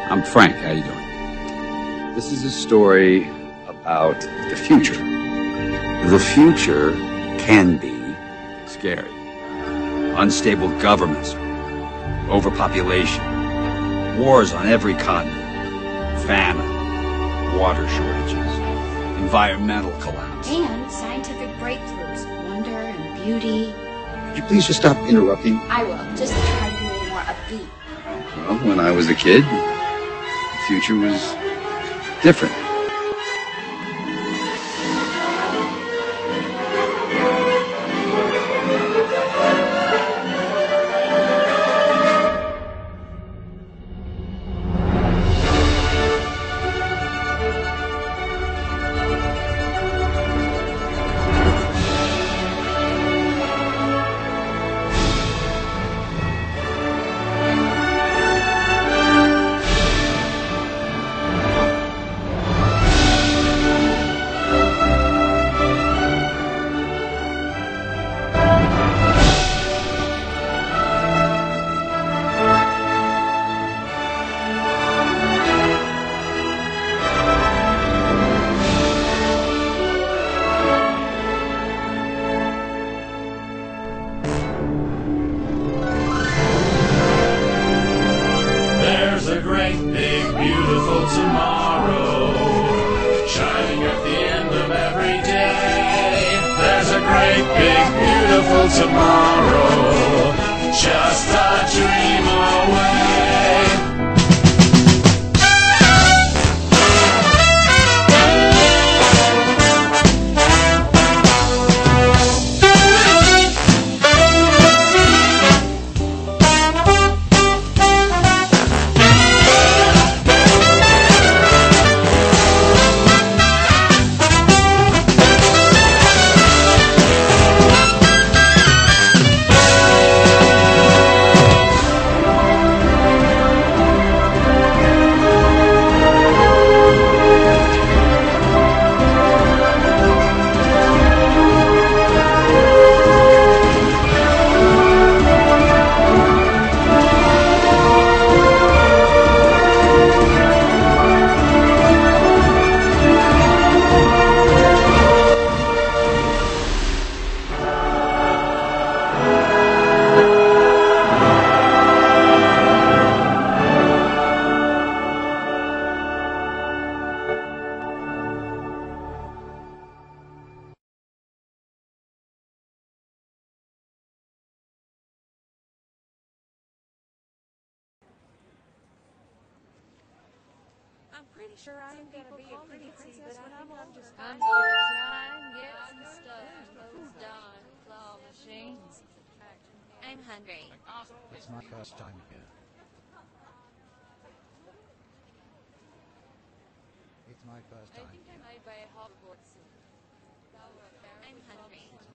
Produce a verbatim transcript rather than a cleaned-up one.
I'm Frank. How you doing? This is a story about the future. The future can be scary. Unstable governments, overpopulation, wars on every continent, famine, water shortages, environmental collapse. And scientific breakthroughs, wonder and beauty. Could you please just stop interrupting? I will. Just try to be a little more upbeat. Well, when I was a kid, the future was different. I'm pretty sure I'm gonna be a pretty princess, but I'm, I'm just I'm gonna try and get some stuff from those darn claw machines. I'm hungry. It's my first time here. It's my first time. I think I might buy a Hogwarts. I'm hungry.